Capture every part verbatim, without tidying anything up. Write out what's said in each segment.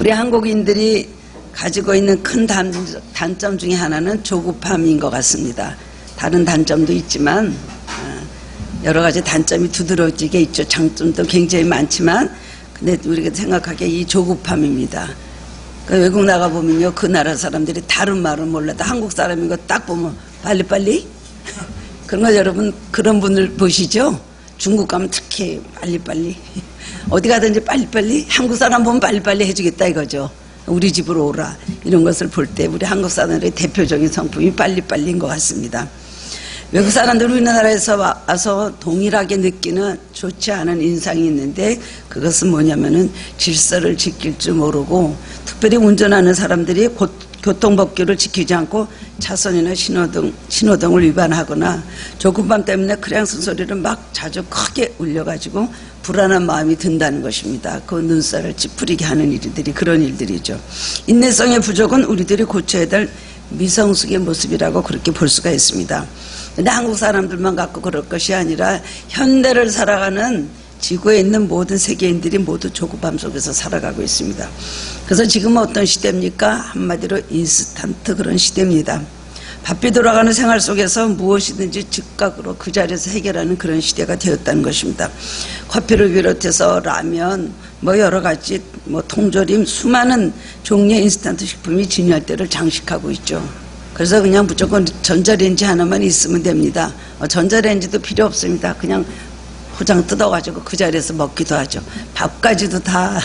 우리 한국인들이 가지고 있는 큰 단, 단점 중에 하나는 조급함인 것 같습니다. 다른 단점도 있지만 여러 가지 단점이 두드러지게 있죠. 장점도 굉장히 많지만 근데 우리가 생각하기에 이 조급함입니다. 그 외국 나가보면요, 그 나라 사람들이 다른 말은 몰라도 한국 사람인 거 딱 보면 빨리빨리 그런 거 여러분 그런 분들 보시죠? 중국 가면 특히 빨리빨리 어디 가든지 빨리빨리 한국 사람 보면 빨리빨리 해주겠다 이거죠. 우리 집으로 오라 이런 것을 볼 때 우리 한국 사람들의 대표적인 성품이 빨리빨리인 것 같습니다. 외국 사람들 우리나라에서 와서 동일하게 느끼는 좋지 않은 인상이 있는데 그것은 뭐냐면은 질서를 지킬 줄 모르고 특별히 운전하는 사람들이 곧 교통법규를 지키지 않고 차선이나 신호등, 신호등을 위반하거나 조급함 때문에 크랭스 소리를 막 자주 크게 울려가지고 불안한 마음이 든다는 것입니다. 그 눈살을 찌푸리게 하는 일들이 그런 일들이죠. 인내성의 부족은 우리들이 고쳐야 될 미성숙의 모습이라고 그렇게 볼 수가 있습니다. 근데 한국 사람들만 갖고 그럴 것이 아니라 현대를 살아가는 지구에 있는 모든 세계인들이 모두 조급함 속에서 살아가고 있습니다. 그래서 지금은 어떤 시대입니까? 한마디로 인스턴트 그런 시대입니다. 바삐 돌아가는 생활 속에서 무엇이든지 즉각으로 그 자리에서 해결하는 그런 시대가 되었다는 것입니다. 커피를 비롯해서 라면, 뭐 여러 가지 뭐 통조림, 수많은 종류의 인스턴트 식품이 진열대를 장식하고 있죠. 그래서 그냥 무조건 전자레인지 하나만 있으면 됩니다. 전자레인지도 필요 없습니다. 그냥 포장 뜯어가지고 그 자리에서 먹기도 하죠. 밥까지도 다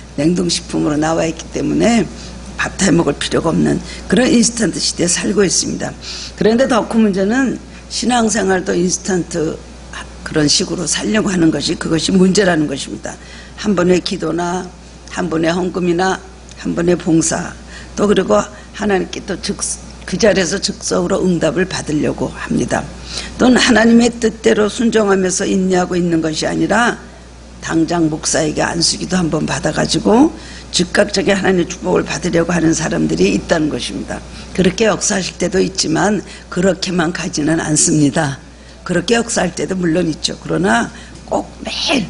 냉동식품으로 나와 있기 때문에 밥 다 해먹을 필요가 없는 그런 인스턴트 시대에 살고 있습니다. 그런데 더 큰 문제는 신앙생활도 인스턴트 그런 식으로 살려고 하는 것이 그것이 문제라는 것입니다. 한 번의 기도나 한 번의 헌금이나 한 번의 봉사 또 그리고 하나님께 또 즉 그 자리에서 즉석으로 응답을 받으려고 합니다. 또는 하나님의 뜻대로 순종하면서 인내하고 있는 것이 아니라 당장 목사에게 안수기도 한번 받아가지고 즉각적인 하나님의 축복을 받으려고 하는 사람들이 있다는 것입니다. 그렇게 역사하실 때도 있지만 그렇게만 가지는 않습니다. 그렇게 역사할 때도 물론 있죠. 그러나 꼭 매일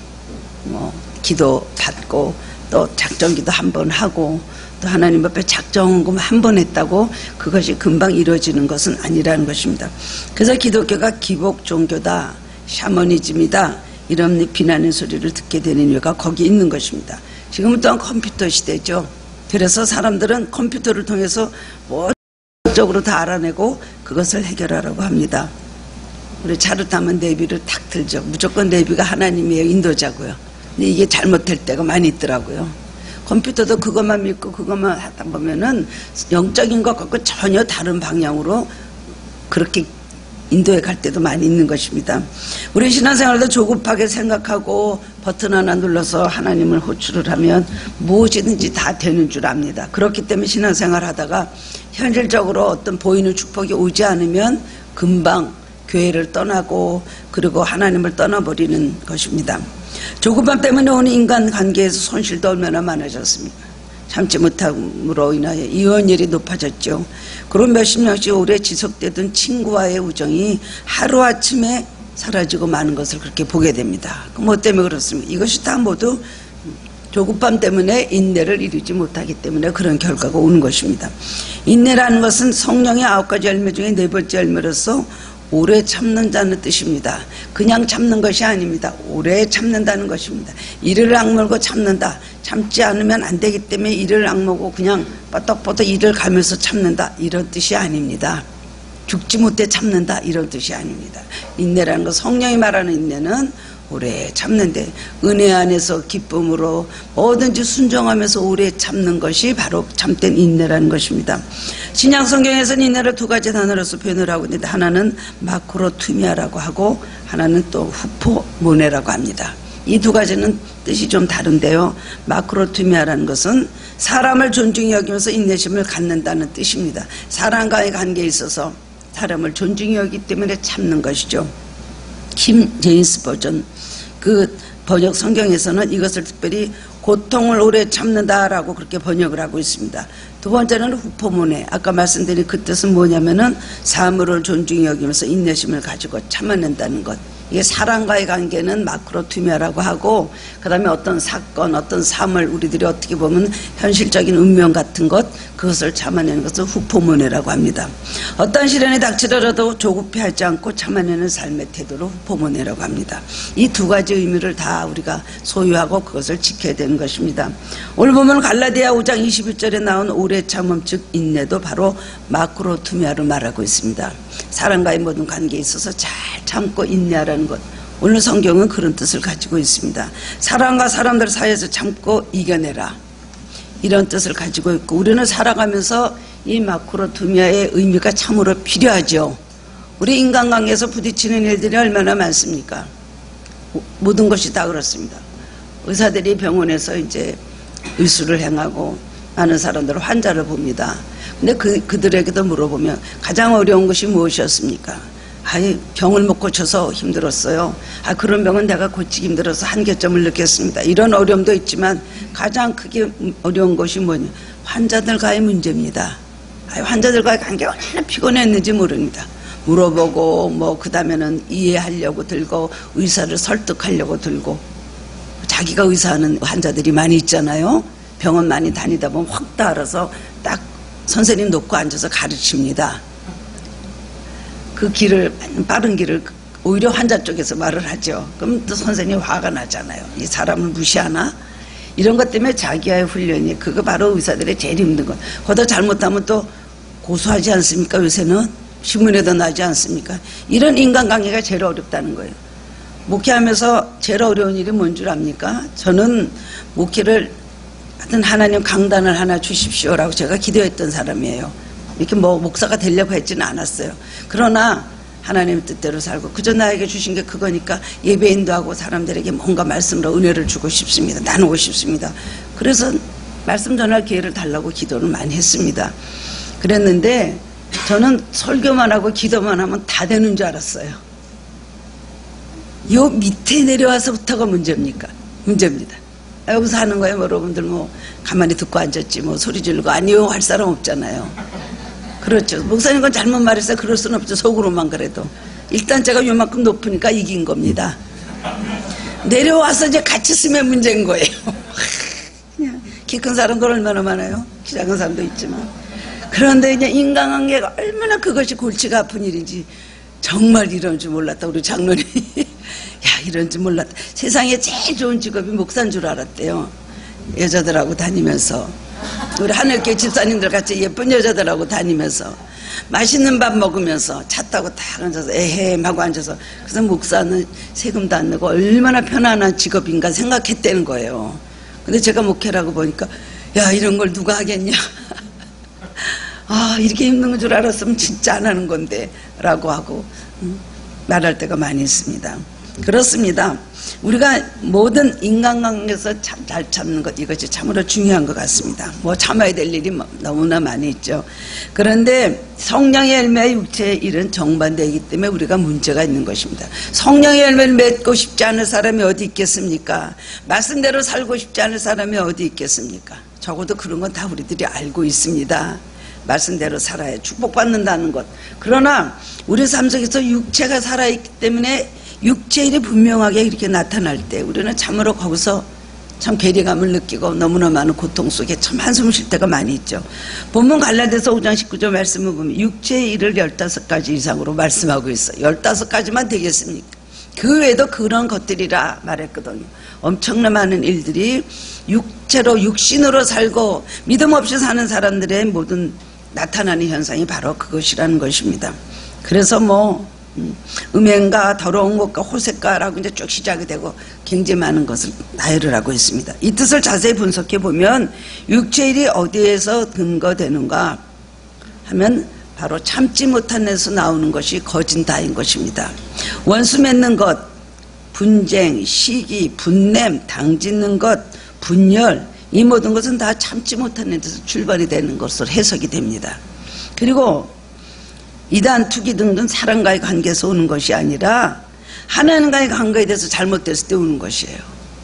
뭐 기도 받고 또 작정기도 한번 하고 또 하나님 앞에 작정금 한 번 했다고 그것이 금방 이루어지는 것은 아니라는 것입니다. 그래서 기독교가 기복 종교다, 샤머니즘이다 이런 비난의 소리를 듣게 되는 이유가 거기 있는 것입니다. 지금은 또한 컴퓨터 시대죠. 그래서 사람들은 컴퓨터를 통해서 모적으로 다 알아내고 그것을 해결하라고 합니다. 우리 차를 타면 내비를 탁 들죠. 무조건 내비가 하나님이에요. 인도자고요. 근데 이게 잘못될 때가 많이 있더라고요. 컴퓨터도 그것만 믿고 그것만 하다 보면은 영적인 것 같고 전혀 다른 방향으로 그렇게 인도에 갈 때도 많이 있는 것입니다. 우리 신앙생활도 조급하게 생각하고 버튼 하나 눌러서 하나님을 호출을 하면 무엇이든지 다 되는 줄 압니다. 그렇기 때문에 신앙생활 하다가 현실적으로 어떤 보이는 축복이 오지 않으면 금방 교회를 떠나고 그리고 하나님을 떠나버리는 것입니다. 조급함 때문에 오는 인간관계에서 손실도 얼마나 많아졌습니까? 참지 못함으로 인하여 이혼율이 높아졌죠. 그리고 몇십 년씩 오래 지속되던 친구와의 우정이 하루아침에 사라지고 마는 것을 그렇게 보게 됩니다. 뭐 때문에 그렇습니까? 이것이 다 모두 조급함 때문에 인내를 이루지 못하기 때문에 그런 결과가 오는 것입니다. 인내라는 것은 성령의 아홉 가지 열매 중에 네 번째 열매로서 오래 참는다는 뜻입니다. 그냥 참는 것이 아닙니다. 오래 참는다는 것입니다. 이를 악물고 참는다. 참지 않으면 안 되기 때문에 이를 악물고 그냥 뻗덕뻗덕 이를 가면서 참는다. 이런 뜻이 아닙니다. 죽지 못해 참는다. 이런 뜻이 아닙니다. 인내라는 것, 성령이 말하는 인내는 오래 참는데 은혜 안에서 기쁨으로 뭐든지 순종하면서 오래 참는 것이 바로 참된 인내라는 것입니다. 신약 성경에서는 인내를 두 가지 단어로서 표현을 하고 있는데 하나는 마크로투미아라고 하고 하나는 또 후포모네라고 합니다. 이 두 가지는 뜻이 좀 다른데요. 마크로투미아라는 것은 사람을 존중히 여기면서 인내심을 갖는다는 뜻입니다. 사람과의 관계에 있어서 사람을 존중히 여기기 때문에 참는 것이죠. 킴 제임스 버전 그 번역 성경에서는 이것을 특별히 고통을 오래 참는다라고 그렇게 번역을 하고 있습니다. 두 번째는 후포모네. 아까 말씀드린 그 뜻은 뭐냐면은 사물을 존중히 여기면서 인내심을 가지고 참아낸다는 것. 이게 사랑과의 관계는 마크로투미아라고 하고, 그 다음에 어떤 사건, 어떤 삶을 우리들이 어떻게 보면 현실적인 운명 같은 것, 그것을 참아내는 것을 후포모네라고 합니다. 어떤 시련이 닥치더라도 조급해하지 않고 참아내는 삶의 태도로 후포모네라고 합니다. 이 두 가지 의미를 다 우리가 소유하고 그것을 지켜야 되는 것입니다. 오늘 보면 갈라디아 오 장 이십일 절에 나온 오래 참음 즉 인내도 바로 마크로투미아로 말하고 있습니다. 사람과의 모든 관계에 있어서 잘 참고 인내하라는 것, 오늘 성경은 그런 뜻을 가지고 있습니다. 사람과 사람들 사이에서 참고 이겨내라, 이런 뜻을 가지고 있고, 우리는 살아가면서 이 마크로투미아의 의미가 참으로 필요하죠. 우리 인간관계에서 부딪히는 일들이 얼마나 많습니까? 모든 것이 다 그렇습니다. 의사들이 병원에서 이제 의술을 행하고 많은 사람들은 환자를 봅니다. 근데 그, 그들에게도 물어보면 가장 어려운 것이 무엇이었습니까? 아니, 병을 못 고쳐서 힘들었어요. 아, 그런 병은 내가 고치기 힘들어서 한계점을 느꼈습니다. 이런 어려움도 있지만 가장 크게 어려운 것이 뭐냐? 환자들과의 문제입니다. 아, 환자들과의 관계가 얼마나 피곤했는지 모릅니다. 물어보고 뭐 그 다음에는 이해하려고 들고 의사를 설득하려고 들고, 자기가 의사하는 환자들이 많이 있잖아요. 병원 많이 다니다 보면 확 다 알아서 딱 선생님 놓고 앉아서 가르칩니다. 그 길을, 빠른 길을 오히려 환자 쪽에서 말을 하죠. 그럼 또 선생님이 화가 나잖아요. 이 사람을 무시하나? 이런 것 때문에 자기와의 훈련이, 그거 바로 의사들의 제일 힘든 것. 거기다 잘못하면 또 고소하지 않습니까? 요새는 신문에도 나지 않습니까? 이런 인간관계가 제일 어렵다는 거예요. 목회하면서 제일 어려운 일이 뭔 줄 압니까? 저는 목회를 하여튼 하나님 강단을 하나 주십시오라고 제가 기도했던 사람이에요. 이렇게 뭐 목사가 되려고 했지는 않았어요. 그러나 하나님의 뜻대로 살고, 그저 나에게 주신 게 그거니까 예배인도 하고 사람들에게 뭔가 말씀으로 은혜를 주고 싶습니다. 나누고 싶습니다. 그래서 말씀 전할 기회를 달라고 기도를 많이 했습니다. 그랬는데 저는 설교만 하고 기도만 하면 다 되는 줄 알았어요. 요 밑에 내려와서부터가 문제입니까? 문제입니다. 여기서 하는 거예요. 뭐 여러분들 뭐 가만히 듣고 앉았지 뭐 소리 지르고 아니요 할 사람 없잖아요. 그렇죠. 목사님 건 잘못 말했어요. 그럴 수는 없죠. 속으로만 그래도. 일단 제가 요만큼 높으니까 이긴 겁니다. 내려와서 이제 같이 쓰면 문제인 거예요. 키 큰 사람도 얼마나 많아요. 키 작은 사람도 있지만. 그런데 이제 인간관계가 얼마나 그것이 골치가 아픈 일인지 정말 이런 줄 몰랐다. 우리 장로님이 야 이런 줄 몰랐다. 세상에 제일 좋은 직업이 목사인 줄 알았대요. 여자들하고 다니면서, 우리 하늘교회 집사님들 같이 예쁜 여자들하고 다니면서 맛있는 밥 먹으면서 차 타고 딱 앉아서 에헴 하고 앉아서, 그래서 목사는 세금도 안 내고 얼마나 편안한 직업인가 생각했다는 거예요. 근데 제가 목회라고 보니까 야 이런 걸 누가 하겠냐. 아 이렇게 힘든 줄 알았으면 진짜 안 하는 건데 라고 하고 음, 말할 때가 많이 있습니다. 그렇습니다. 우리가 모든 인간관계에서 참, 잘 참는 것, 이것이 참으로 중요한 것 같습니다. 뭐 참아야 될 일이 너무나 많이 있죠. 그런데 성령의 열매와 육체의 일은 정반대이기 때문에 우리가 문제가 있는 것입니다. 성령의 열매를 맺고 싶지 않은 사람이 어디 있겠습니까? 말씀대로 살고 싶지 않은 사람이 어디 있겠습니까? 적어도 그런 건 다 우리들이 알고 있습니다. 말씀대로 살아야 축복받는다는 것. 그러나 우리 삶 속에서 육체가 살아있기 때문에 육체의 일이 분명하게 이렇게 나타날 때 우리는 참으로 거기서 참 괴리감을 느끼고 너무나 많은 고통 속에 참 한숨 쉴 때가 많이 있죠. 본문 갈라디아서 오 장 십구 절 말씀을 보면 육체의 일을 열다섯 가지 이상으로 말씀하고 있어요. 열다섯 가지만 되겠습니까? 그 외에도 그런 것들이라 말했거든요. 엄청나 많은 일들이 육체로 육신으로 살고 믿음 없이 사는 사람들의 모든 나타나는 현상이 바로 그것이라는 것입니다. 그래서 뭐 음, 음행과 더러운 것과 호색가라고 이제 쭉 시작이 되고 굉장히 많은 것을 나열을 하고 있습니다. 이 뜻을 자세히 분석해 보면 육체일이 어디에서 근거되는가 하면 바로 참지 못한 데서 나오는 것이 거진다인 것입니다. 원수 맺는 것, 분쟁, 시기, 분냄, 당짓는 것, 분열, 이 모든 것은 다 참지 못한 데서 출발이 되는 것으로 해석이 됩니다. 그리고 이단, 투기 등등 사람과의 관계에서 오는 것이 아니라 하나님과의 관계에 대해서 잘못됐을 때 오는 것이에요.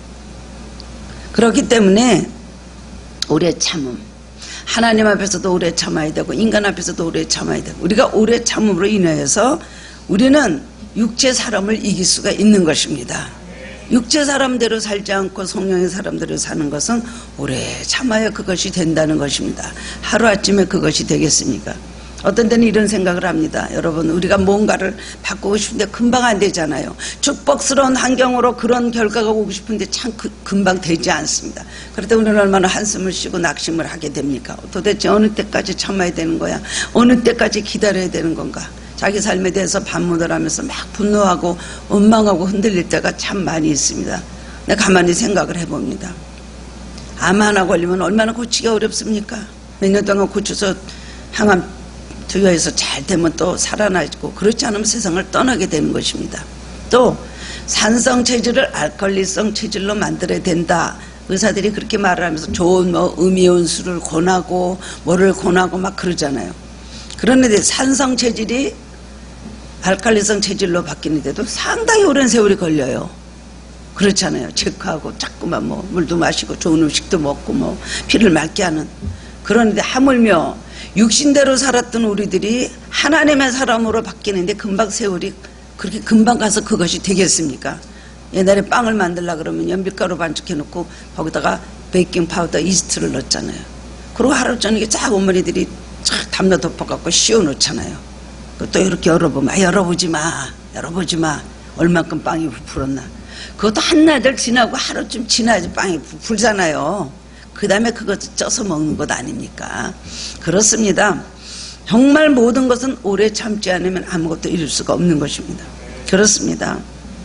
그렇기 때문에 오래 참음, 하나님 앞에서도 오래 참아야 되고 인간 앞에서도 오래 참아야 되고, 우리가 오래 참음으로 인해서 우리는 육체 사람을 이길 수가 있는 것입니다. 육체 사람대로 살지 않고 성령의 사람대로 사는 것은 오래 참아야 그것이 된다는 것입니다. 하루아침에 그것이 되겠습니까? 어떤 때는 이런 생각을 합니다. 여러분, 우리가 뭔가를 바꾸고 싶은데 금방 안 되잖아요. 축복스러운 환경으로 그런 결과가 오고 싶은데 참 그, 금방 되지 않습니다. 그럴 때 우리는 얼마나 한숨을 쉬고 낙심을 하게 됩니까? 도대체 어느 때까지 참아야 되는 거야? 어느 때까지 기다려야 되는 건가? 자기 삶에 대해서 반문을 하면서 막 분노하고 원망하고 흔들릴 때가 참 많이 있습니다. 내가 가만히 생각을 해봅니다. 암 하나 걸리면 얼마나 고치기가 어렵습니까? 몇 년 동안 고쳐서 항암 투여해서 잘 되면 또 살아나고, 그렇지 않으면 세상을 떠나게 되는 것입니다. 또 산성 체질을 알칼리성 체질로 만들어야 된다. 의사들이 그렇게 말을 하면서 좋은 뭐 음이온수를 권하고 뭐를 권하고 막 그러잖아요. 그런데 산성 체질이 알칼리성 체질로 바뀌는데도 상당히 오랜 세월이 걸려요. 그렇잖아요. 체크하고 자꾸만 뭐 물도 마시고 좋은 음식도 먹고 뭐 피를 맑게 하는. 그런데 하물며 육신대로 살았던 우리들이 하나님의 사람으로 바뀌는데 금방 세월이 그렇게 금방 가서 그것이 되겠습니까? 옛날에 빵을 만들려고 그러면 연밀가루 반죽해 놓고 거기다가 베이킹 파우더, 이스트를 넣었잖아요. 그리고 하루 저녁에 쫙 어머니들이 쫙 담요 덮어갖고 씌워 놓잖아요. 또 이렇게 열어보면, 아, 열어보지 마, 열어보지 마. 얼만큼 빵이 부풀었나. 그것도 한나절 지나고 하루쯤 지나야지 빵이 부풀잖아요. 그 다음에 그것을 쪄서 먹는 것 아닙니까? 그렇습니다. 정말 모든 것은 오래 참지 않으면 아무것도 이룰 수가 없는 것입니다. 그렇습니다.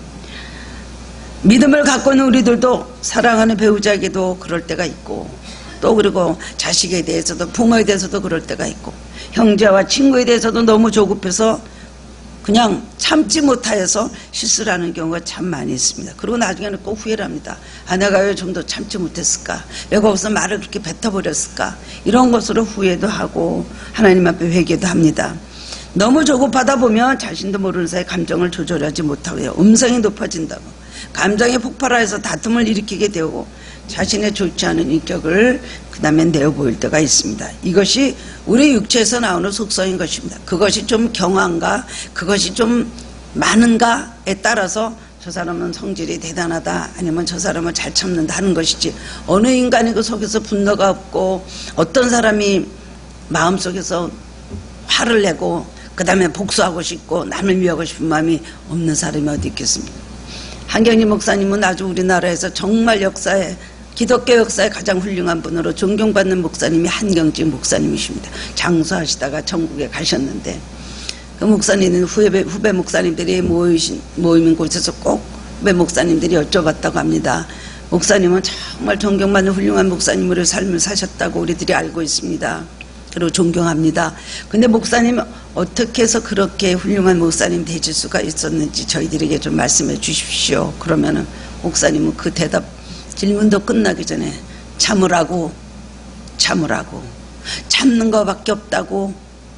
믿음을 갖고 있는 우리들도 사랑하는 배우자에게도 그럴 때가 있고, 또 그리고 자식에 대해서도 부모에 대해서도 그럴 때가 있고, 형제와 친구에 대해서도 너무 조급해서 그냥 참지 못하여서 실수를 하는 경우가 참 많이 있습니다. 그리고 나중에는 꼭 후회를 합니다. 아, 내가 왜 좀 더 참지 못했을까? 왜 거기서 말을 그렇게 뱉어버렸을까? 이런 것으로 후회도 하고 하나님 앞에 회개도 합니다. 너무 조급하다 보면 자신도 모르는 사이에 감정을 조절하지 못하고요. 음성이 높아진다고, 감정이 폭발해서 다툼을 일으키게 되고 자신의 좋지 않은 인격을 그 다음에 내어보일 때가 있습니다. 이것이 우리 육체에서 나오는 속성인 것입니다. 그것이 좀 경한가, 그것이 좀 많은가에 따라서 저 사람은 성질이 대단하다, 아니면 저 사람은 잘 참는다 하는 것이지, 어느 인간이 그 속에서 분노가 없고 어떤 사람이 마음속에서 화를 내고 그 다음에 복수하고 싶고 남을 미워하고 싶은 마음이 없는 사람이 어디 있겠습니까? 한경희 목사님은 아주 우리나라에서 정말 역사에, 기독교 역사에 가장 훌륭한 분으로 존경받는 목사님이 한경직 목사님이십니다. 장수하시다가 천국에 가셨는데, 그 목사님은 후배, 후배 목사님들이 모이신, 모이는 곳에서 꼭 후배 목사님들이 여쭤봤다고 합니다. 목사님은 정말 존경받는 훌륭한 목사님으로 삶을 사셨다고 우리들이 알고 있습니다. 그리고 존경합니다. 근데 목사님 어떻게 해서 그렇게 훌륭한 목사님 되실 수가 있었는지 저희들에게 좀 말씀해 주십시오. 그러면은 목사님은 그 대답, 질문도 끝나기 전에 참으라고, 참으라고, 참는 것밖에 없다고,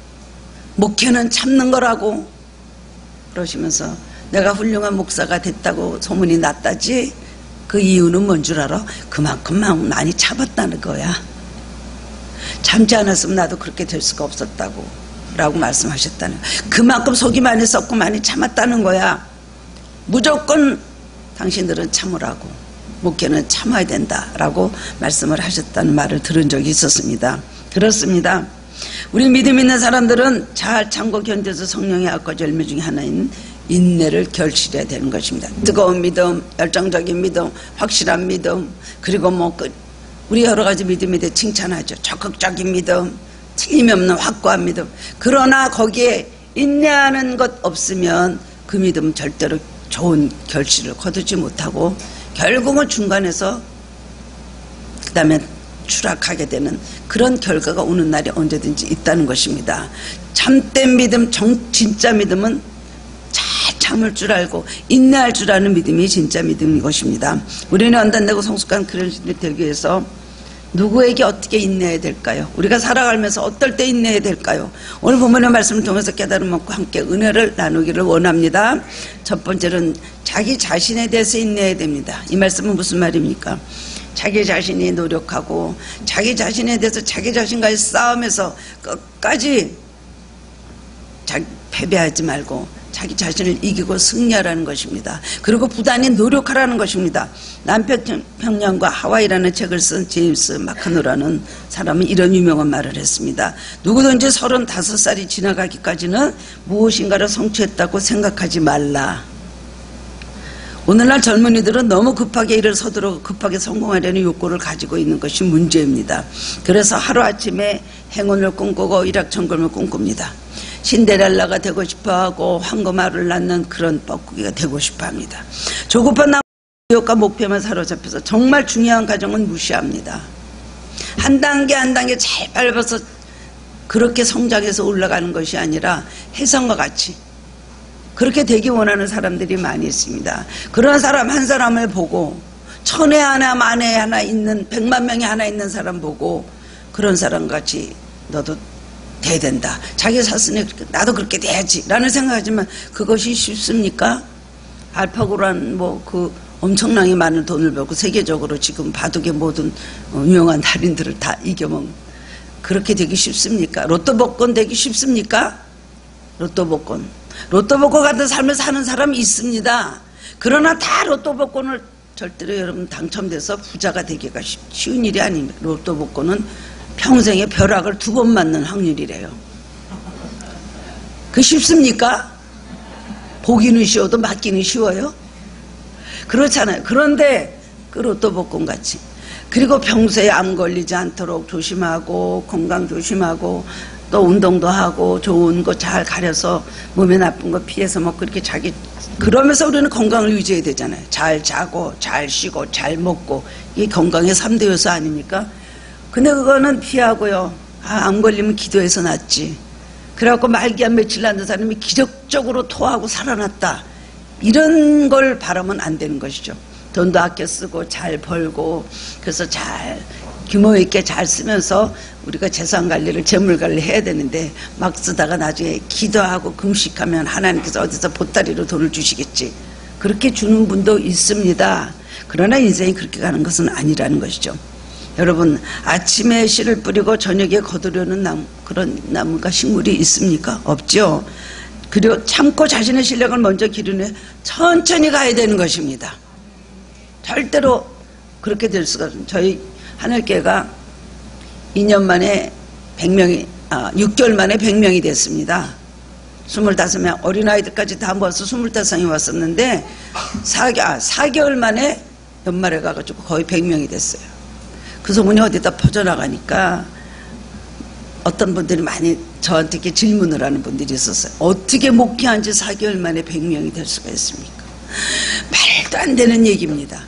목회는 참는 거라고 그러시면서, 내가 훌륭한 목사가 됐다고 소문이 났다지 그 이유는 뭔 줄 알아? 그만큼 많이 참았다는 거야. 참지 않았으면 나도 그렇게 될 수가 없었다고 라고 말씀하셨다는 거야. 그만큼 속이 많이 썩고 많이 참았다는 거야. 무조건 당신들은 참으라고, 목회는 참아야 된다라고 말씀을 하셨다는 말을 들은 적이 있었습니다. 그렇습니다. 우리 믿음 있는 사람들은 잘 참고 견뎌서 성령의 악과 열매 중에 하나인 인내를 결실해야 되는 것입니다. 뜨거운 믿음, 열정적인 믿음, 확실한 믿음, 그리고 뭐 그 우리 여러 가지 믿음에 대해 칭찬하죠. 적극적인 믿음, 틀림없는 확고한 믿음. 그러나 거기에 인내하는 것 없으면 그 믿음 절대로 좋은 결실을 거두지 못하고 결국은 중간에서 그 다음에 추락하게 되는 그런 결과가 오는 날이 언제든지 있다는 것입니다. 참된 믿음, 정, 진짜 믿음은 잘 참을 줄 알고 인내할 줄 아는 믿음이 진짜 믿음인 것입니다. 우리는 완단되고 성숙한 그리스도인이 되기 위해서 누구에게 어떻게 인내해야 될까요? 우리가 살아가면서 어떨 때 인내해야 될까요? 오늘 본문의 말씀을 통해서 깨달음 얻고 함께 은혜를 나누기를 원합니다. 첫 번째는 자기 자신에 대해서 인내해야 됩니다. 이 말씀은 무슨 말입니까? 자기 자신이 노력하고 자기 자신에 대해서 자기 자신과의 싸움에서 끝까지 자, 패배하지 말고 자기 자신을 이기고 승리하라는 것입니다. 그리고 부단히 노력하라는 것입니다. 남태평양과 하와이라는 책을 쓴 제임스 마크노라는 사람은 이런 유명한 말을 했습니다. 누구든지 서른다섯 살이 지나가기까지는 무엇인가를 성취했다고 생각하지 말라. 오늘날 젊은이들은 너무 급하게 일을 서두르고 급하게 성공하려는 욕구를 가지고 있는 것이 문제입니다. 그래서 하루아침에 행운을 꿈꾸고 일확천금을 꿈꿉니다. 신데렐라가 되고 싶어하고 황금알을 낳는 그런 뻐꾸기가 되고 싶어합니다. 조급한 욕과 목표만 사로잡혀서 정말 중요한 과정은 무시합니다. 한 단계 한 단계 잘 밟아서 그렇게 성장해서 올라가는 것이 아니라 혜성과 같이 그렇게 되기 원하는 사람들이 많이 있습니다. 그런 사람 한 사람을 보고 천에 하나 만에 하나 있는 백만 명이 하나 있는 사람 보고 그런 사람 같이 너도 돼야 된다. 자기 사슴이 나도 그렇게 돼야지 라는 생각하지만 그것이 쉽습니까? 알파고란 뭐 그 엄청나게 많은 돈을 벌고 세계적으로 지금 바둑의 모든 유명한 달인들을 다 이겨먹는 그렇게 되기 쉽습니까? 로또 복권 되기 쉽습니까? 로또 복권 로또 복권 같은 삶을 사는 사람이 있습니다. 그러나 다 로또 복권을 절대로 여러분 당첨돼서 부자가 되기가 쉬운 일이 아닙니다. 로또 복권은 평생에 벼락을 두 번 맞는 확률이래요. 그 쉽습니까? 보기는 쉬워도 맞기는 쉬워요? 그렇잖아요. 그런데 그 로또 복권 같이 그리고 평소에 암 걸리지 않도록 조심하고 건강 조심하고 또 운동도 하고 좋은 거 잘 가려서 몸에 나쁜 거 피해서 뭐 그렇게 자기 그러면서 우리는 건강을 유지해야 되잖아요. 잘 자고 잘 쉬고 잘 먹고 이게 건강의 삼 대 요소 아닙니까? 근데 그거는 피하고요. 아, 암 걸리면 기도해서 낫지. 그래갖고 말기한 며칠 남는 사람이 기적적으로 토하고 살아났다. 이런 걸 바라면 안 되는 것이죠. 돈도 아껴 쓰고 잘 벌고 그래서 잘 규모 있게 잘 쓰면서 우리가 재산 관리를 재물 관리 해야 되는데 막 쓰다가 나중에 기도하고 금식하면 하나님께서 어디서 보따리로 돈을 주시겠지. 그렇게 주는 분도 있습니다. 그러나 인생이 그렇게 가는 것은 아니라는 것이죠. 여러분 아침에 씨를 뿌리고 저녁에 거두려는 나무, 그런 나무가 식물이 있습니까? 없죠. 그리고 참고 자신의 실력을 먼저 기르는 천천히 가야 되는 것입니다. 절대로 그렇게 될 수가 없습니다. 저희 하늘교회가 이 년 만에 백 명이 아, 육 개월 만에 백 명이 됐습니다. 스물다섯 명 어린아이들까지 다 모아서 스물다섯 명이 왔었는데 사, 아, 사 개월 만에 연말에 가가지고 거의 백 명이 됐어요. 그 소문이 어디다 퍼져나가니까 어떤 분들이 많이 저한테 이렇게 질문을 하는 분들이 있었어요. 어떻게 목회한 지 사 개월 만에 백 명이 될 수가 있습니까? 말도 안 되는 얘기입니다.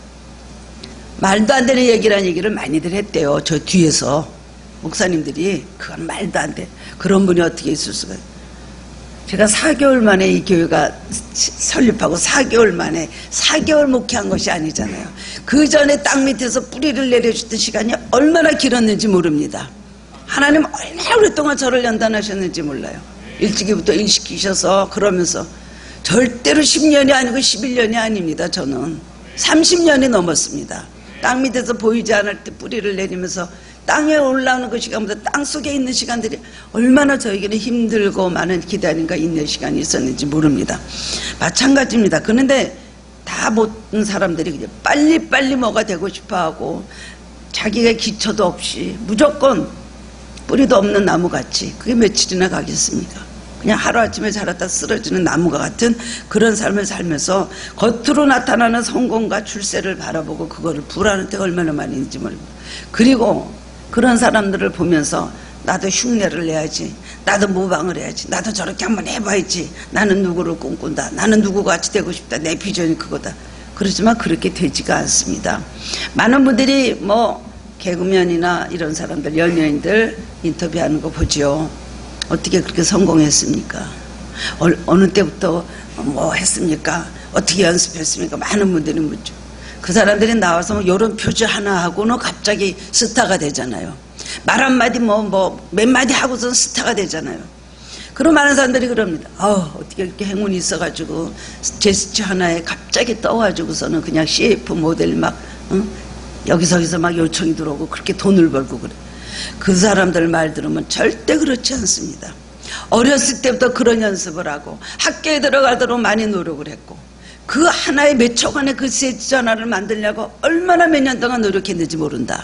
말도 안 되는 얘기라는 얘기를 많이들 했대요. 저 뒤에서 목사님들이 그건 말도 안 돼. 그런 분이 어떻게 있을 수가 있어요. 제가 사 개월 만에 이 교회가 설립하고 사 개월 만에 사 개월 목회한 것이 아니잖아요. 그 전에 땅 밑에서 뿌리를 내려주던 시간이 얼마나 길었는지 모릅니다. 하나님 얼마나 오랫동안 저를 연단하셨는지 몰라요. 일찍이부터 일 시키셔서 그러면서 절대로 십 년이 아니고 십일 년이 아닙니다. 저는 삼십 년이 넘었습니다. 땅 밑에서 보이지 않을 때 뿌리를 내리면서 땅에 올라오는 그 시간보다 땅 속에 있는 시간들이 얼마나 저에게는 힘들고 많은 기다림과 인내 시간이 있었는지 모릅니다. 마찬가지입니다. 그런데 다 모든 사람들이 그냥 빨리빨리 뭐가 되고 싶어하고 자기가 기초도 없이 무조건 뿌리도 없는 나무같이 그게 며칠이나 가겠습니까? 그냥 하루아침에 자랐다 쓰러지는 나무가 같은 그런 삶을 살면서 겉으로 나타나는 성공과 출세를 바라보고 그거를 부라는 때가 얼마나 많이 있는지 모릅니다. 그리고 그런 사람들을 보면서 나도 흉내를 내야지, 나도 모방을 해야지, 나도 저렇게 한번 해봐야지, 나는 누구를 꿈꾼다, 나는 누구같이 되고 싶다, 내 비전이 그거다. 그렇지만 그렇게 되지가 않습니다. 많은 분들이 뭐 개그맨이나 이런 사람들, 연예인들 인터뷰하는 거 보지요. 어떻게 그렇게 성공했습니까? 어, 어느 때부터 뭐 했습니까? 어떻게 연습했습니까? 많은 분들이 묻죠. 그 사람들이 나와서 이런 표지 하나 하고는 갑자기 스타가 되잖아요. 말 한마디 뭐, 뭐, 몇 마디 하고선 스타가 되잖아요. 그런 많은 사람들이 그럽니다. 어, 어떻게 이렇게 행운이 있어가지고 제스처 하나에 갑자기 떠가지고서는 그냥 씨에프 모델 막, 응? 여기서 여기서 막 요청이 들어오고 그렇게 돈을 벌고 그래. 그 사람들 말 들으면 절대 그렇지 않습니다. 어렸을 때부터 그런 연습을 하고 학교에 들어가도록 많이 노력을 했고 그 하나의 몇 초간의 그 세지 전화를 만들려고 얼마나 몇 년 동안 노력했는지 모른다.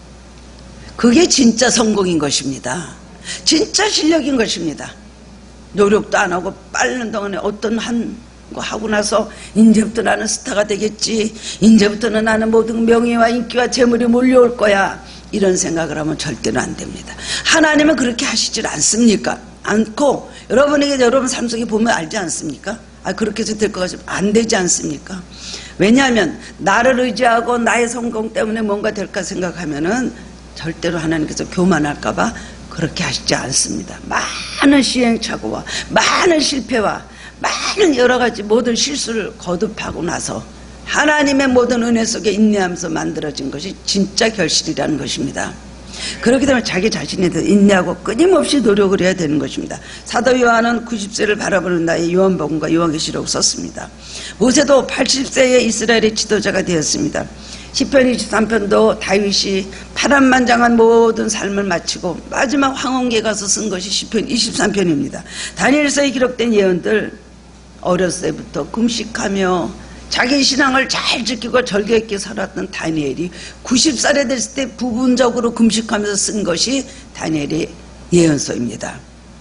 그게 진짜 성공인 것입니다. 진짜 실력인 것입니다. 노력도 안 하고 빠른 동안에 어떤 한 거 하고 나서 이제부터 나는 스타가 되겠지, 이제부터는 나는 모든 명예와 인기와 재물이 몰려올 거야, 이런 생각을 하면 절대로 안 됩니다. 하나님은 그렇게 하시질 않습니까? 않고 여러분에게 여러분 삶 속에 보면 알지 않습니까? 아, 그렇게 해서 될 것 같지만 안 되지 않습니까? 왜냐하면 나를 의지하고 나의 성공 때문에 뭔가 될까 생각하면은 절대로 하나님께서 교만할까봐 그렇게 하시지 않습니다. 많은 시행착오와 많은 실패와 많은 여러 가지 모든 실수를 거듭하고 나서 하나님의 모든 은혜 속에 인내하면서 만들어진 것이 진짜 결실이라는 것입니다. 그렇기 때문에 자기 자신에 대해 인내하고 끊임없이 노력을 해야 되는 것입니다. 사도 요한은 구십 세를 바라보는 나이에 요한복음과 요한계시록을 썼습니다. 모세도 팔십 세에 이스라엘의 지도자가 되었습니다. 시편 이십삼 편도 다윗이 파란만장한 모든 삶을 마치고 마지막 황혼기에 가서 쓴 것이 시편 이십삼 편입니다. 다니엘서에 기록된 예언들, 어렸을 때부터 금식하며 자기 신앙을 잘 지키고 절개 있게 살았던 다니엘이 구십 살에 됐을 때 부분적으로 금식하면서 쓴 것이 다니엘의 예언서입니다.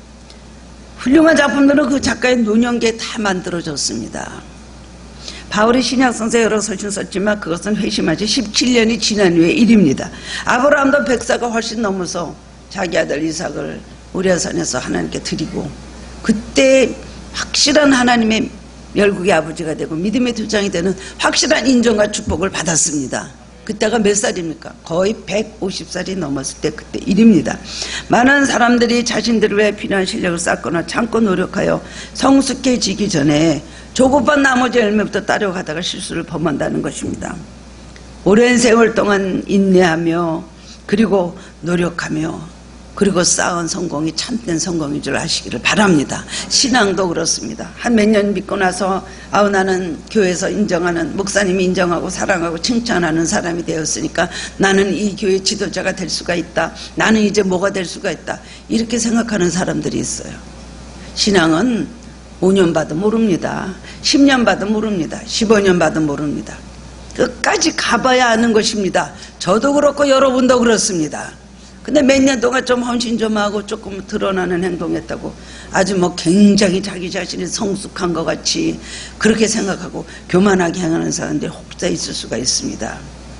훌륭한 작품들은 그 작가의 노년기에 다 만들어졌습니다. 바울이 신약성서에 여러 서신 썼지만 그것은 회심한 지 십칠 년이 지난 후의 일입니다. 아브라함도 백사가 훨씬 넘어서 자기 아들 이삭을 우리아산에서 하나님께 드리고 그때 확실한 하나님의 열국의 아버지가 되고 믿음의 두장이 되는 확실한 인정과 축복을 받았습니다. 그때가 몇 살입니까? 거의 백오십 살이 넘었을 때 그때 일입니다. 많은 사람들이 자신들을 위해 필요한 실력을 쌓거나 참고 노력하여 성숙해지기 전에 조급한 나머지 열매부터 따려가다가 실수를 범한다는 것입니다. 오랜 세월 동안 인내하며 그리고 노력하며 그리고 쌓은 성공이 참된 성공인 줄 아시기를 바랍니다. 신앙도 그렇습니다. 한 몇 년 믿고 나서 아우 나는 교회에서 인정하는 목사님이 인정하고 사랑하고 칭찬하는 사람이 되었으니까 나는 이 교회 지도자가 될 수가 있다. 나는 이제 뭐가 될 수가 있다. 이렇게 생각하는 사람들이 있어요. 신앙은 오 년 봐도 모릅니다. 십 년 봐도 모릅니다. 십오 년 봐도 모릅니다. 끝까지 가봐야 아는 것입니다. 저도 그렇고 여러분도 그렇습니다. 근데 몇 년 동안 좀 헌신 좀 하고 조금 드러나는 행동했다고 아주 뭐 굉장히 자기 자신이 성숙한 것 같이 그렇게 생각하고 교만하게 행하는 사람들이 혹자 있을 수가 있습니다.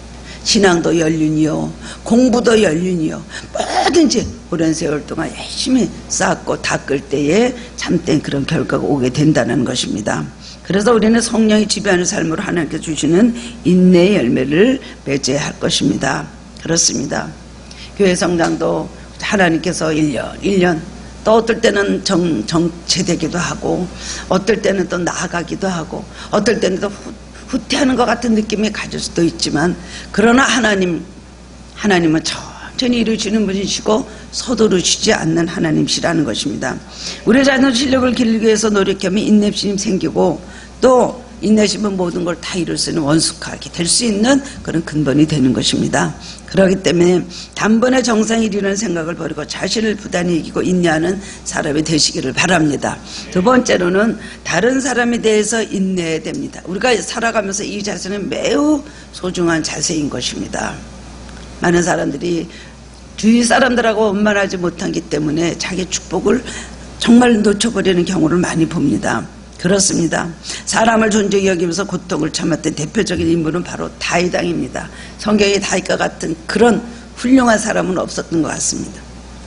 신앙도 연륜이요, 공부도 연륜이요, 뭐든지 오랜 세월 동안 열심히 쌓고 닦을 때에 참된 그런 결과가 오게 된다는 것입니다. 그래서 우리는 성령이 지배하는 삶으로 하나님께서 주시는 인내의 열매를 맺어야 할 것입니다. 그렇습니다. 교회 성장도 하나님께서 일 년, 일 년, 또 어떨 때는 정, 정체되기도 하고, 어떨 때는 또 나아가기도 하고, 어떨 때는 또 후, 후퇴하는 것 같은 느낌이 가질 수도 있지만, 그러나 하나님, 하나님은 천천히 이루시는 분이시고, 서두르시지 않는 하나님이시라는 것입니다. 우리 자녀 실력을 기르기 위해서 노력하면 인내심이 생기고, 또 인내심은 모든 걸 다 이룰 수 있는 원숙하게 될 수 있는 그런 근본이 되는 것입니다. 그렇기 때문에 단번에 정상에 이르는 생각을 버리고 자신을 부단히 이기고 인내하는 사람이 되시기를 바랍니다. 두 번째로는 다른 사람에 대해서 인내해야 됩니다. 우리가 살아가면서 이 자세는 매우 소중한 자세인 것입니다. 많은 사람들이 주위 사람들하고 원만하지 못하기 때문에 자기 축복을 정말 놓쳐버리는 경우를 많이 봅니다. 그렇습니다. 사람을 존중히 여기면서 고통을 참았던 대표적인 인물은 바로 다윗 왕입니다. 성경에 다윗과 같은 그런 훌륭한 사람은 없었던 것 같습니다.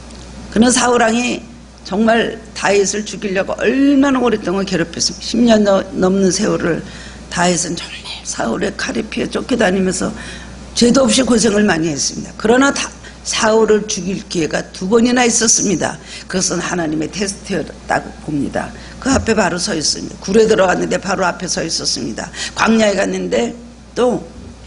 그는 사울 왕이 정말 다윗을 죽이려고 얼마나 오랫동안 괴롭혔습니다. 십 년 넘는 세월을 다윗은 정말 사울의 칼에 피해 쫓겨다니면서 죄도 없이 고생을 많이 했습니다. 그러나 다, 사울을 죽일 기회가 두 번이나 있었습니다. 그것은 하나님의 테스트였다고 봅니다. 그 앞에 바로 서 있습니다. 굴에 들어갔는데 바로 앞에 서 있었습니다. 광야에 갔는데 또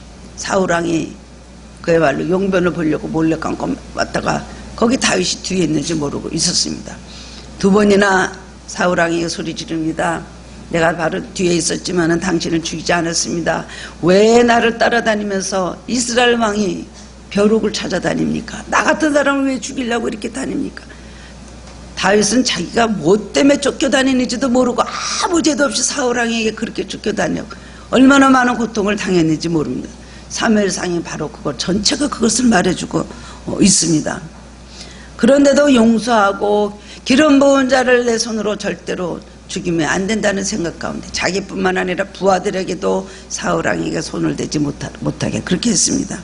사울왕이 그야말로 용변을 보려고 몰래 감고 왔다가 거기 다윗이 뒤에 있는지 모르고 있었습니다. 두 번이나 사울왕이 소리 지릅니다. 내가 바로 뒤에 있었지만은 당신을 죽이지 않았습니다. 왜 나를 따라다니면서 이스라엘 왕이 벼룩을 찾아다닙니까? 나 같은 사람을 왜 죽이려고 이렇게 다닙니까? 다윗은 자기가 뭐 때문에 쫓겨다니는지도 모르고 아무 죄도 없이 사울왕에게 그렇게 쫓겨다녀 얼마나 많은 고통을 당했는지 모릅니다. 사무엘상이 바로 그거 전체가 그것을 말해주고 있습니다. 그런데도 용서하고 기름 부은 자를 내 손으로 절대로 죽이면 안 된다는 생각 가운데 자기뿐만 아니라 부하들에게도 사울왕에게 손을 대지 못하게 그렇게 했습니다.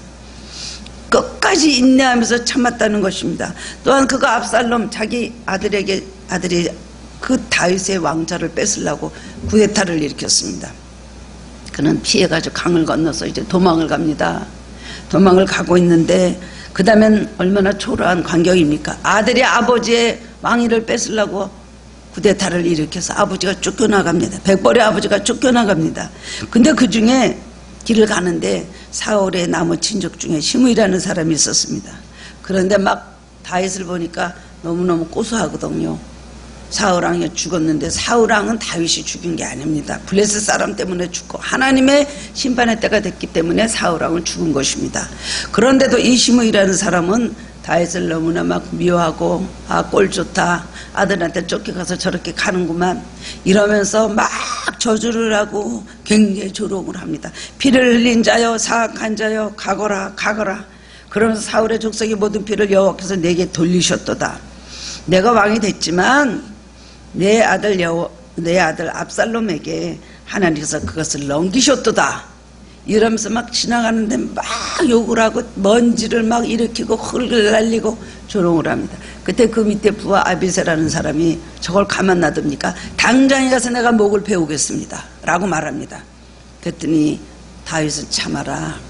끝까지 인내하면서 참았다는 것입니다. 또한 그가 압살롬 자기 아들에게 아들이 그 다윗의 왕자를 뺏으려고 구데타를 일으켰습니다. 그는 피해가지고 강을 건너서 이제 도망을 갑니다. 도망을 가고 있는데 그 다음엔 얼마나 초라한 광경입니까? 아들이 아버지의 왕위를 뺏으려고 구데타를 일으켜서 아버지가 쫓겨나갑니다. 백벌의 아버지가 쫓겨나갑니다. 근데 그 중에 길을 가는데 사울의 나무 친족 중에 시므이라는 사람이 있었습니다. 그런데 막 다윗을 보니까 너무너무 고소하거든요. 사울왕이 죽었는데 사울왕은 다윗이 죽인 게 아닙니다. 블레셋 사람 때문에 죽고 하나님의 심판의 때가 됐기 때문에 사울왕은 죽은 것입니다. 그런데도 이 시므이라는 사람은 다윗을 너무나 막 미워하고 아 꼴 좋다 아들한테 쫓겨가서 저렇게 가는구만 이러면서 막 저주를 하고 굉장히 조롱을 합니다. 피를 흘린 자여 사악한 자여 가거라 가거라 그러면서 사울의 족속의 모든 피를 여호와께서 내게 돌리셨도다. 내가 왕이 됐지만 내 아들 여호 내 아들 압살롬에게 하나님께서 그것을 넘기셨도다. 이러면서 막 지나가는데 막 욕을 하고 먼지를 막 일으키고 흙을 날리고 조롱을 합니다. 그때 그 밑에 부하 아비새라는 사람이 저걸 가만 놔둡니까? 당장에 가서 내가 목을 베우겠습니다 라고 말합니다. 그랬더니 다윗은 참아라.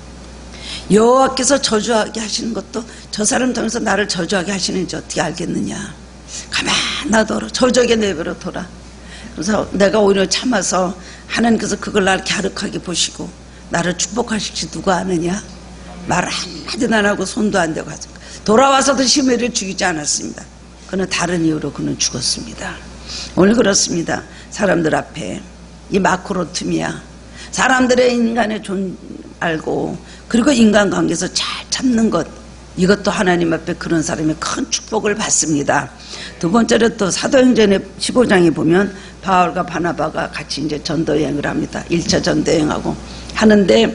여호와께서 저주하게 하시는 것도 저 사람 통해서 나를 저주하게 하시는지 어떻게 알겠느냐. 가만 놔둬라. 저주하게 내버려 둬라. 그래서 내가 오히려 참아서 하나님께서 그걸 날 갸륵하게 보시고 나를 축복하실지 누가 아느냐. 말 한마디도 안 하고 손도 안 대고 하죠. 돌아와서도 시므이를 죽이지 않았습니다. 그는 다른 이유로 그는 죽었습니다. 오늘 그렇습니다. 사람들 앞에 이 마크로툼이야. 사람들의 인간의 존 알고 그리고 인간관계에서 잘 참는 것 이것도 하나님 앞에 그런 사람이 큰 축복을 받습니다. 두 번째로 또 사도행전의 십오 장에 보면 바울과 바나바가 같이 이제 전도여행을 합니다. 일 차 전도여행하고 하는데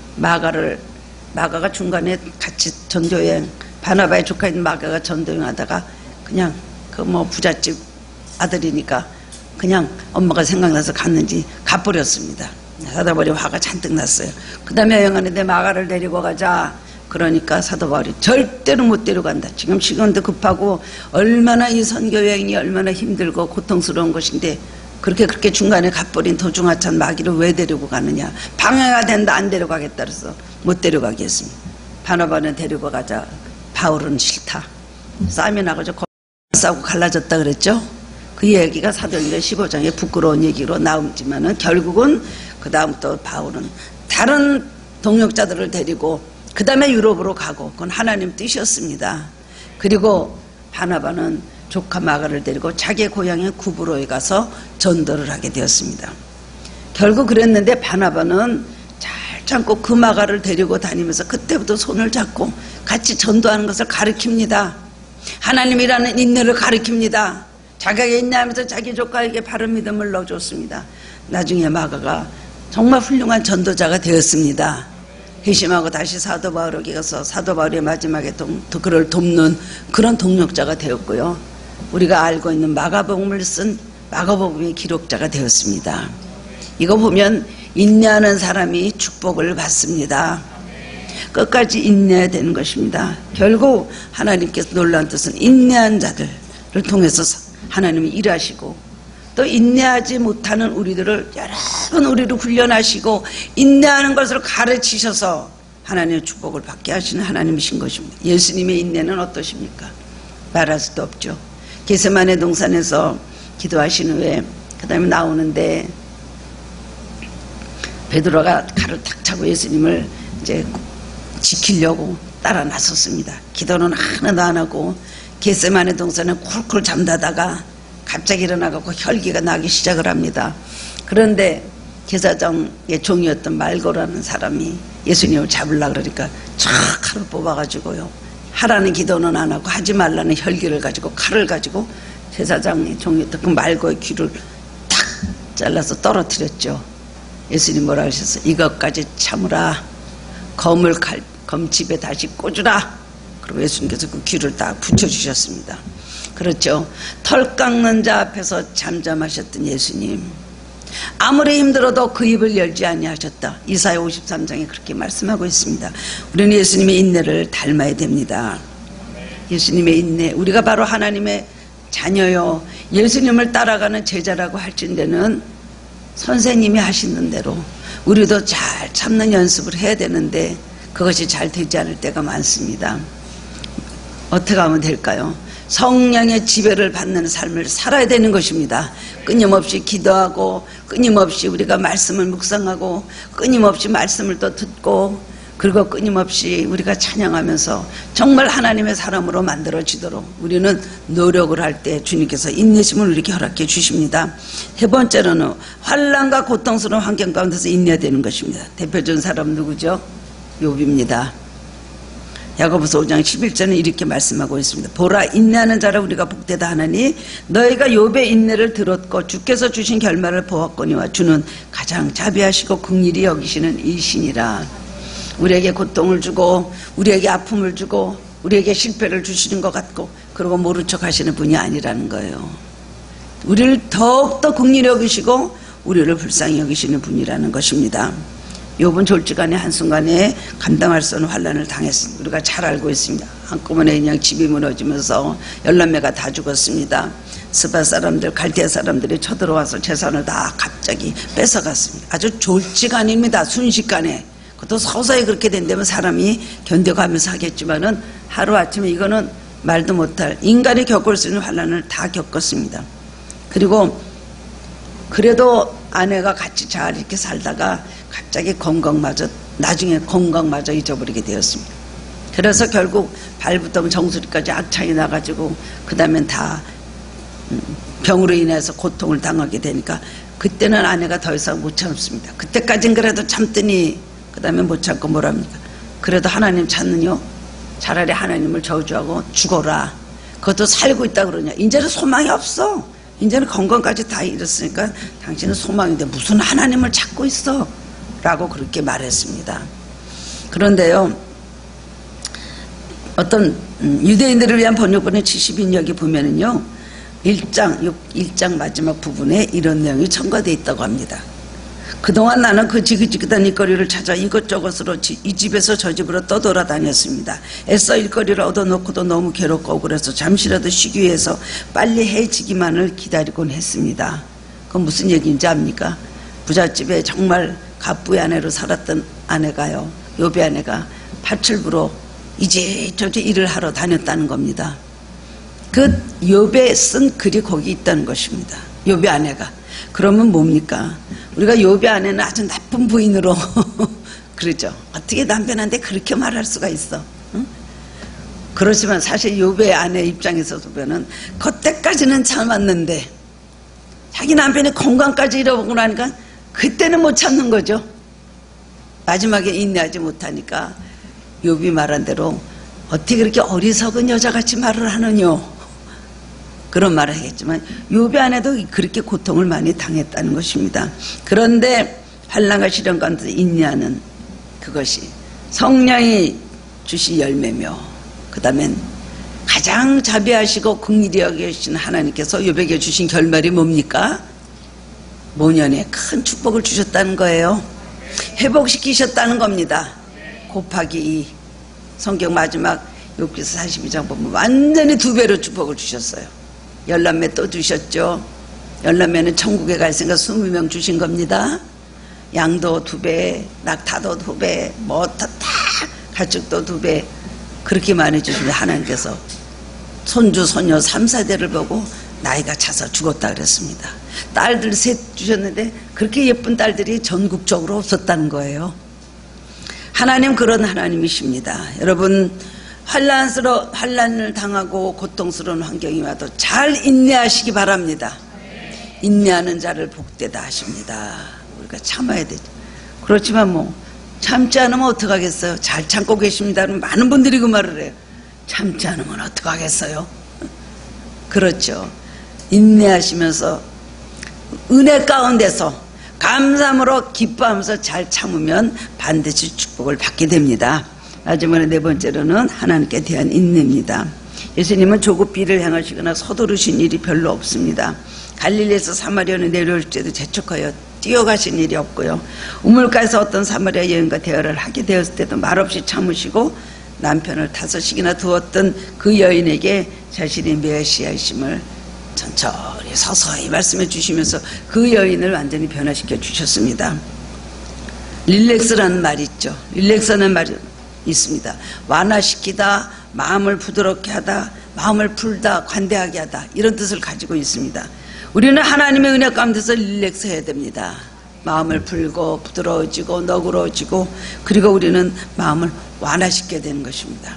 마가를 마가가 중간에 같이 전도여행 바나바의 조카인 마가가 전도여행하다가 그냥 그 뭐 부잣집 아들이니까 그냥 엄마가 생각나서 갔는지 가버렸습니다. 사도 바울이 화가 잔뜩 났어요. 그 다음에 여행하는데 마가를 데리고 가자. 그러니까 사도 바울이 절대로 못 데려간다. 지금 시간도 급하고 얼마나 이 선교여행이 얼마나 힘들고 고통스러운 것인데 그렇게 그렇게 중간에 갓버린 도중하찬 마귀를 왜 데리고 가느냐. 방해가 된다. 안 데려가겠다 그래서 못 데려가게 했습니다. 바나바는 데리고 가자. 바울은 싫다. 싸움이 나가지고 싸우고 갈라졌다 그랬죠. 그 얘기가 사도행전 십오 장에 부끄러운 얘기로 나오지만은 결국은 그 다음 또 바울은 다른 동역자들을 데리고 그 다음에 유럽으로 가고 그건 하나님 뜻이었습니다. 그리고 바나바는 조카 마가를 데리고 자기의 고향인 구브로에 가서 전도를 하게 되었습니다. 결국 그랬는데 바나바는 잘 참고 그 마가를 데리고 다니면서 그때부터 손을 잡고 같이 전도하는 것을 가르칩니다. 하나님이라는 인내를 가르칩니다. 자기가 인내하면서 자기 조카에게 바른 믿음을 넣어줬습니다. 나중에 마가가 정말 훌륭한 전도자가 되었습니다. 회심하고 다시 사도 바울에게 가서 사도 바울의 마지막에 동, 그를 돕는 그런 동력자가 되었고요. 우리가 알고 있는 마가복음을 쓴 마가복음의 기록자가 되었습니다. 이거 보면 인내하는 사람이 축복을 받습니다. 끝까지 인내해야 되는 것입니다. 결국 하나님께서 놀라운 뜻은 인내한 자들을 통해서 하나님이 일하시고 또 인내하지 못하는 우리들을 여러 번 우리를 훈련하시고 인내하는 것을 가르치셔서 하나님의 축복을 받게 하시는 하나님이신 것입니다. 예수님의 인내는 어떠십니까? 말할 수도 없죠. 겟세마네 동산에서 기도하신 후에 그 다음에 나오는데 베드로가 칼을 탁 차고 예수님을 이제 지키려고 따라 나섰습니다. 기도는 하나도 안 하고 겟세마네 동산에 쿨쿨 잠자다가 갑자기 일어나고 혈기가 나기 시작을 합니다. 그런데 제사장의 종이었던 말고라는 사람이 예수님을 잡으려고 그러니까 촥 칼을 뽑아가지고요. 하라는 기도는 안 하고 하지 말라는 혈기를 가지고 칼을 가지고 제사장이 종이 그 말고의 귀를 탁 잘라서 떨어뜨렸죠. 예수님 뭐라 하셨어요? 이것까지 참으라. 검을 칼, 검집에 다시 꽂으라. 그리고 예수님께서 그 귀를 딱 붙여주셨습니다. 그렇죠. 털 깎는 자 앞에서 잠잠하셨던 예수님, 아무리 힘들어도 그 입을 열지 아니하셨다. 이사야 오십삼 장에 그렇게 말씀하고 있습니다. 우리는 예수님의 인내를 닮아야 됩니다. 예수님의 인내, 우리가 바로 하나님의 자녀요, 예수님을 따라가는 제자라고 할진대는 선생님이 하시는 대로 우리도 잘 참는 연습을 해야 되는데 그것이 잘 되지 않을 때가 많습니다. 어떻게 하면 될까요? 성령의 지배를 받는 삶을 살아야 되는 것입니다. 끊임없이 기도하고 끊임없이 우리가 말씀을 묵상하고 끊임없이 말씀을 또 듣고 그리고 끊임없이 우리가 찬양하면서 정말 하나님의 사람으로 만들어지도록 우리는 노력을 할 때 주님께서 인내심을 우리에게 허락해 주십니다. 세 번째로는 환난과 고통스러운 환경 가운데서 인내해야 되는 것입니다. 대표적인 사람 누구죠? 욥입니다. 야고보서 오 장 십일 절은 이렇게 말씀하고 있습니다. 보라, 인내하는 자라 우리가 복되다 하나니 너희가 욥의 인내를 들었고 주께서 주신 결말을 보았거니와 주는 가장 자비하시고 긍휼히 여기시는 이신이라. 우리에게 고통을 주고 우리에게 아픔을 주고 우리에게 실패를 주시는 것 같고 그러고 모른 척 하시는 분이 아니라는 거예요. 우리를 더욱더 긍휼히 여기시고 우리를 불쌍히 여기시는 분이라는 것입니다. 욥은 졸지간에 한순간에 감당할 수 없는 환난을 당했습니다. 우리가 잘 알고 있습니다. 한꺼번에 그냥 집이 무너지면서 열남매가 다 죽었습니다. 스바 사람들, 갈대아 사람들이 쳐들어와서 재산을 다 갑자기 뺏어갔습니다. 아주 졸지간입니다. 순식간에. 그것도 서서히 그렇게 된다면 사람이 견뎌가면서 하겠지만은 하루아침에 이거는 말도 못할, 인간이 겪을 수 있는 환난을 다 겪었습니다. 그리고 그래도 아내가 같이 잘 이렇게 살다가 갑자기 건강마저, 나중에 건강마저 잊어버리게 되었습니다. 그래서 결국 발부터 정수리까지 악창이 나가지고 그 다음엔 다 병으로 인해서 고통을 당하게 되니까 그때는 아내가 더 이상 못 참습니다. 그때까진 그래도 참더니 그 다음에 못 참고 뭐랍니까? 그래도 하나님 찾느뇨? 차라리 하나님을 저주하고 죽어라. 그것도 살고 있다 그러냐? 이제는 소망이 없어. 이제는 건강까지 다 잃었으니까 당신은 소망인데 무슨 하나님을 찾고 있어? 라고 그렇게 말했습니다. 그런데요, 어떤 유대인들을 위한 번역본의 칠십 인역에 보면은요, 일 장, 일 장 마지막 부분에 이런 내용이 첨가되어 있다고 합니다. 그동안 나는 그 지긋지긋한 일거리를 찾아 이것저것으로 이 집에서 저 집으로 떠돌아다녔습니다. 애써 일거리를 얻어놓고도 너무 괴롭고 그래서 잠시라도 쉬기 위해서 빨리 해지기만을 기다리곤 했습니다. 그건 무슨 얘기인지 압니까? 부잣집에 정말 갑부의 아내로 살았던 아내가요, 욥의 아내가 파출부로 이제저제 일을 하러 다녔다는 겁니다. 그 욥에 쓴 글이 거기 있다는 것입니다. 욥의 아내가. 그러면 뭡니까? 우리가 욥의 아내는 아주 나쁜 부인으로 그러죠. 어떻게 남편한테 그렇게 말할 수가 있어? 응? 그렇지만 사실 욥의 아내 입장에서 보면은 그때까지는 참았는데 자기 남편이 건강까지 잃어보고 나니까 그때는 못 참는 거죠. 마지막에 인내하지 못하니까 욥이 말한 대로 어떻게 그렇게 어리석은 여자같이 말을 하느냐, 그런 말을 하겠지만 욥의 아내도 그렇게 고통을 많이 당했다는 것입니다. 그런데 환난과 시련 가운데 인내하는 그것이 성령이 주신 열매며 그 다음엔 가장 자비하시고 긍휼히 여기신 하나님께서 욥에게 주신 결말이 뭡니까? 모년에 큰 축복을 주셨다는 거예요. 회복시키셨다는 겁니다. 곱하기 이. 성경 마지막 욥기서 사십이 장 보면 완전히 두 배로 축복을 주셨어요. 열남매 또 주셨죠. 열남매는 천국에 갈 생각 이십 명 주신 겁니다. 양도 두 배, 낙타도 두 배, 뭐 다 가축도 두 배, 그렇게 많이 주시면 하나님께서 손주 손녀 삼 사대를 보고 나이가 차서 죽었다 그랬습니다. 딸들 셋 주셨는데 그렇게 예쁜 딸들이 전국적으로 없었다는 거예요. 하나님 그런 하나님이십니다. 여러분, 환란스러, 환란을 당하고 고통스러운 환경이 와도 잘 인내하시기 바랍니다. 인내하는 자를 복되다 하십니다. 우리가 참아야 되죠. 그렇지만 뭐 참지 않으면 어떡하겠어요? 잘 참고 계십니다는 많은 분들이 그 말을 해요. 참지 않으면 어떡하겠어요? 그렇죠. 인내하시면서 은혜 가운데서 감사함으로 기뻐하면서 잘 참으면 반드시 축복을 받게 됩니다. 마지막으로 네 번째로는 하나님께 대한 인내입니다. 예수님은 조급비를 행하시거나 서두르신 일이 별로 없습니다. 갈릴리에서 사마리아로 내려올 때도 재촉하여 뛰어가신 일이 없고요. 우물가에서 어떤 사마리아 여인과 대화를 하게 되었을 때도 말없이 참으시고 남편을 다섯씩이나 두었던 그 여인에게 자신이 메시아이심을 천천히 서서히 말씀해 주시면서 그 여인을 완전히 변화시켜 주셨습니다. 릴렉스라는 말이 있죠. 릴렉스라는 말이 있습니다. 완화시키다, 마음을 부드럽게 하다, 마음을 풀다, 관대하게 하다, 이런 뜻을 가지고 있습니다. 우리는 하나님의 은혜 가운데서 릴렉스 해야 됩니다. 마음을 풀고 부드러워지고 너그러워지고, 그리고 우리는 마음을 완화시켜야 되는 것입니다.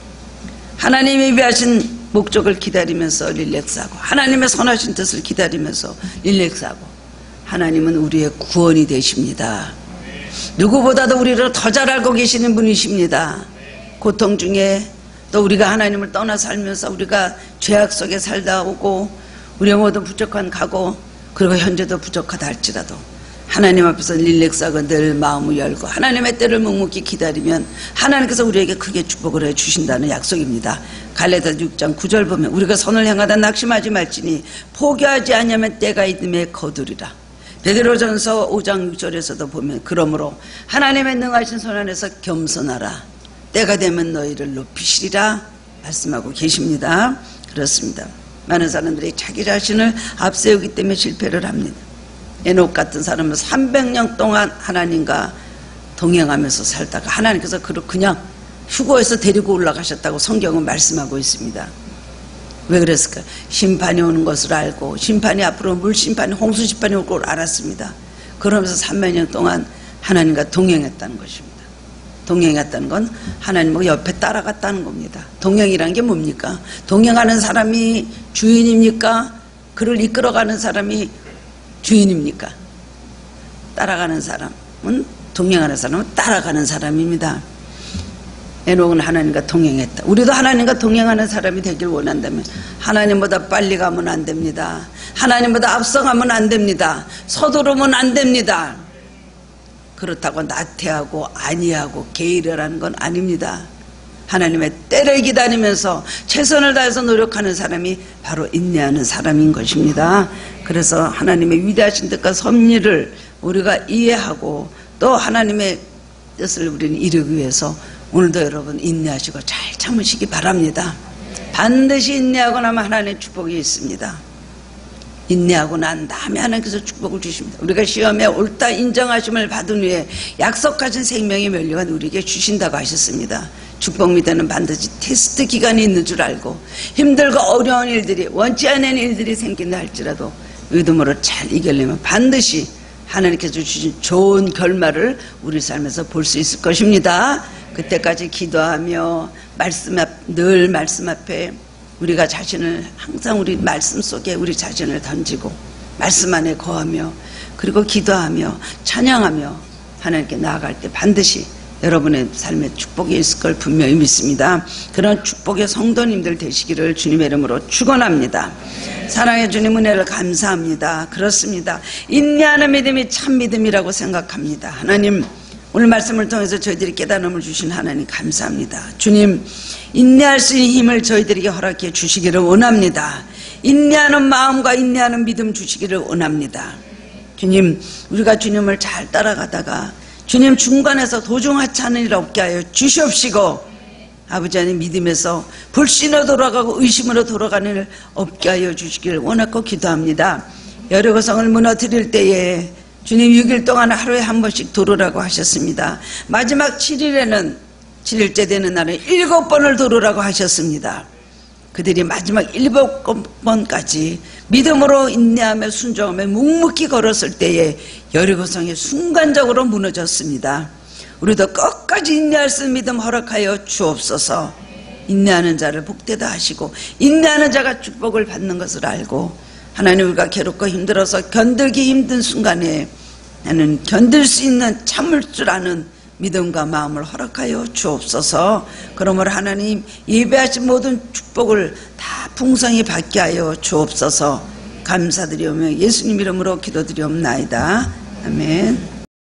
하나님이 위하신 목적을 기다리면서 릴렉스하고, 하나님의 선하신 뜻을 기다리면서 릴렉스하고, 하나님은 우리의 구원이 되십니다. 누구보다도 우리를 더 잘 알고 계시는 분이십니다. 고통 중에 또 우리가 하나님을 떠나 살면서 우리가 죄악 속에 살다 오고 우리의 모든 부족한 각오, 그리고 현재도 부족하다 할지라도 하나님 앞에서 릴렉스하고 늘 마음을 열고 하나님의 때를 묵묵히 기다리면 하나님께서 우리에게 크게 축복을 해주신다는 약속입니다. 갈라디아서 육 장 구 절 보면 우리가 선을 행하다 낙심하지 말지니 포기하지 않으면 때가 있음에 거두리라. 베드로전서 오 장 육 절에서도 보면 그러므로 하나님의 능하신 손 안에서 겸손하라. 때가 되면 너희를 높이시리라 말씀하고 계십니다. 그렇습니다. 많은 사람들이 자기 자신을 앞세우기 때문에 실패를 합니다. 에녹 같은 사람은 삼백 년 동안 하나님과 동행하면서 살다가 하나님께서 그를 그냥 휴거해서 데리고 올라가셨다고 성경은 말씀하고 있습니다. 왜 그랬을까? 심판이 오는 것을 알고, 심판이 앞으로 물심판이 홍수심판이 올 걸 알았습니다. 그러면서 삼백 년 동안 하나님과 동행했다는 것입니다. 동행했다는 건 하나님하고 옆에 따라갔다는 겁니다. 동행이란 게 뭡니까? 동행하는 사람이 주인입니까? 그를 이끌어가는 사람이 주인입니까? 따라가는 사람은, 동행하는 사람은 따라가는 사람입니다. 에녹은 하나님과 동행했다. 우리도 하나님과 동행하는 사람이 되길 원한다면 하나님보다 빨리 가면 안 됩니다. 하나님보다 앞서가면 안 됩니다. 서두르면 안 됩니다. 그렇다고 나태하고 안이하고 게으르라는 건 아닙니다. 하나님의 때를 기다리면서 최선을 다해서 노력하는 사람이 바로 인내하는 사람인 것입니다. 그래서 하나님의 위대하신 뜻과 섭리를 우리가 이해하고 또 하나님의 뜻을 우리는 이루기 위해서 오늘도 여러분 인내하시고 잘 참으시기 바랍니다. 반드시 인내하고 나면 하나님의 축복이 있습니다. 인내하고 난 다음에 하나님께서 축복을 주십니다. 우리가 시험에 옳다 인정하심을 받은 후에 약속하신 생명의 면류관 우리에게 주신다고 하셨습니다. 축복 밑에는 반드시 테스트 기간이 있는 줄 알고 힘들고 어려운 일들이, 원치 않은 일들이 생긴다 할지라도 믿음으로 잘 이겨내면 반드시 하나님께서 주신 좋은 결말을 우리 삶에서 볼 수 있을 것입니다. 그때까지 기도하며 말씀 앞, 늘 말씀 앞에 우리가 자신을 항상 우리 말씀 속에 우리 자신을 던지고 말씀 안에 거하며 그리고 기도하며 찬양하며 하나님께 나아갈 때 반드시 여러분의 삶에 축복이 있을 걸 분명히 믿습니다. 그런 축복의 성도님들 되시기를 주님의 이름으로 축원합니다. 사랑의 주님 은혜를 감사합니다. 그렇습니다. 인내하는 믿음이 참 믿음이라고 생각합니다. 하나님, 오늘 말씀을 통해서 저희들이 깨달음을 주신 하나님 감사합니다. 주님, 인내할 수 있는 힘을 저희들에게 허락해 주시기를 원합니다. 인내하는 마음과 인내하는 믿음 주시기를 원합니다. 주님, 우리가 주님을 잘 따라가다가 주님 중간에서 도중하찮은 일 없게 하여 주시옵시고, 아버지 하나님 믿음에서 불신으로 돌아가고 의심으로 돌아가는 일 없게 하여 주시기를 원하고 기도합니다. 여리고성을 무너뜨릴 때에 주님 육 일 동안 하루에 한 번씩 도르라고 하셨습니다. 마지막 칠 일에는 칠 일째 되는 날에 일곱 번을 도르라고 하셨습니다. 그들이 마지막 일곱 번까지 믿음으로 인내하며 순종하며 묵묵히 걸었을 때에 여리고성이 순간적으로 무너졌습니다. 우리도 끝까지 인내할 수 있는 믿음 허락하여 주옵소서. 인내하는 자를 복되다 하시고 인내하는 자가 축복을 받는 것을 알고 하나님, 우리가 괴롭고 힘들어서 견딜기 힘든 순간에 나는 견딜 수 있는 참을 줄 아는 믿음과 마음을 허락하여 주옵소서. 그러므로 하나님, 예배하신 모든 축복을 다 풍성히 받게 하여 주옵소서. 감사드리오며 예수님 이름으로 기도드리옵나이다. 아멘.